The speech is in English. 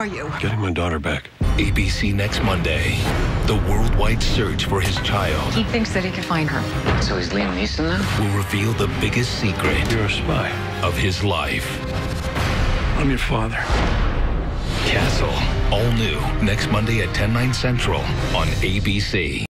are you? Getting my daughter back. ABC next Monday. The worldwide search for his child He thinks that he can find her. So he's Liam Neeson now? will reveal the biggest secret You're a spy. of his life. I'm your father. Castle, all new, next Monday at 10/9 Central on ABC.